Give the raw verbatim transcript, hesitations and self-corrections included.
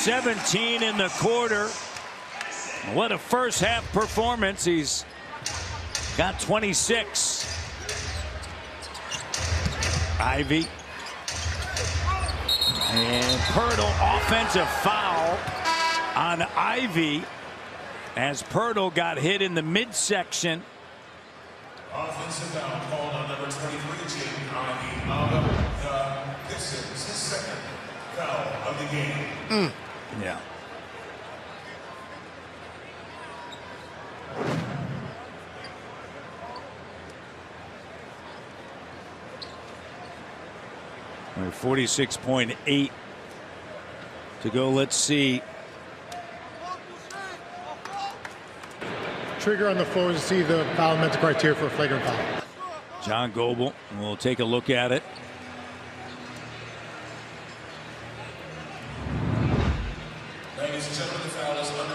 seventeen in the quarter. What a first half performance. He's got twenty-six. Ivy. And Poeltl, offensive foul on Ivy as Poeltl got hit in the midsection. Offensive foul called on number twenty-three, Jakob Ivy, out of the Pistons, his second foul of the game. Mm. Yeah. forty-six point eight to go. Let's see. Trigger on the floor to see the foul met the criteria for a flagrant foul. John Goebel will take a look at it. Ladies and gentlemen, the foul is